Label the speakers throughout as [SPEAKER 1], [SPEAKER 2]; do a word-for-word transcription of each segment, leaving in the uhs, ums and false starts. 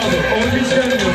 [SPEAKER 1] Onu hiç gelmiyor.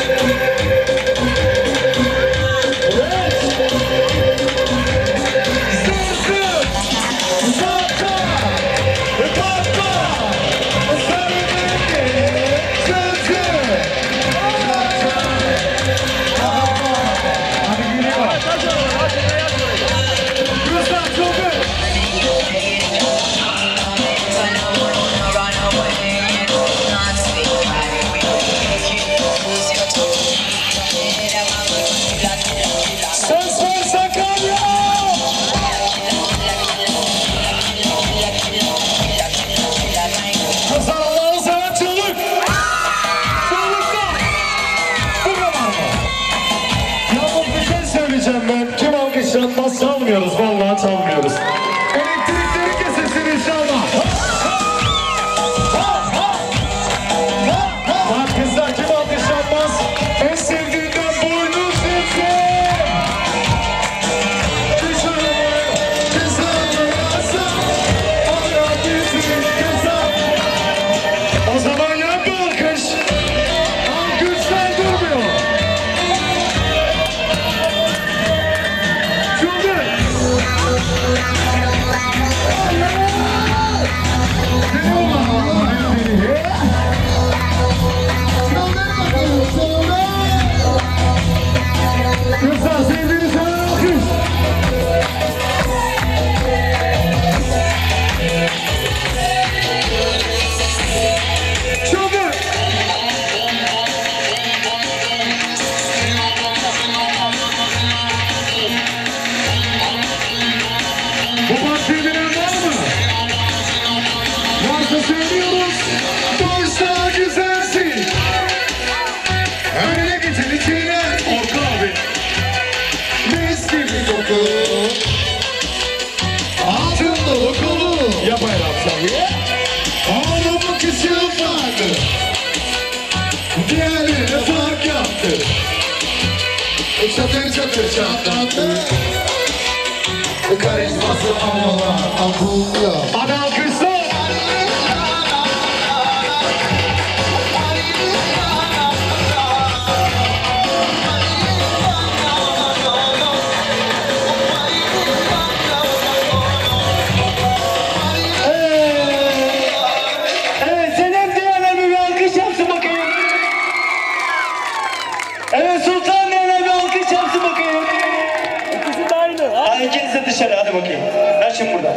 [SPEAKER 1] Ben tüm alkışlanmaz çalmıyoruz, vallahi çalmıyoruz. Elektrikleri kesilsin inşallah. Bak kızlar, kim alkışlanmaz? En sevdiğinden boynuz silsin. Kızlar, kızlar, ana bizim kızlar. O zaman yan bir alkış. Alkışlar durmuyor. Kızlar sevdiğiniz zaman alkış. Çabuk. Bu partiyi bilen var mı? Varsa söylüyoruz. Başta güzelsin. Önüne geçen içine. Orku abi. Mis gibi koku. Altın dolu kolu. Yap ayran sen. Ağlamak için vardı. Diğerine fark yaptı. Çatır çatır çatlattı. Karizması ama akıllı. Hadi alkışlar. Evet, Sedef diyenler bir alkış yapsın bakayım. Evet, Sultan diyenler bir alkış yapsın bakayım.
[SPEAKER 2] İkisi de aynı.
[SPEAKER 1] Hadi ikiniz de dışarı, hadi bakayım. Kaçın burada.